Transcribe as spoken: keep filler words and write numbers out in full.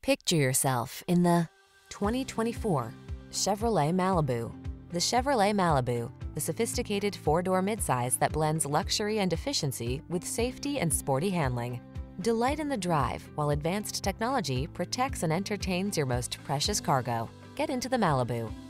Picture yourself in the twenty twenty-four Chevrolet Malibu. The Chevrolet Malibu, the sophisticated four-door midsize that blends luxury and efficiency with safety and sporty handling. Delight in the drive while advanced technology protects and entertains your most precious cargo. Get into the Malibu.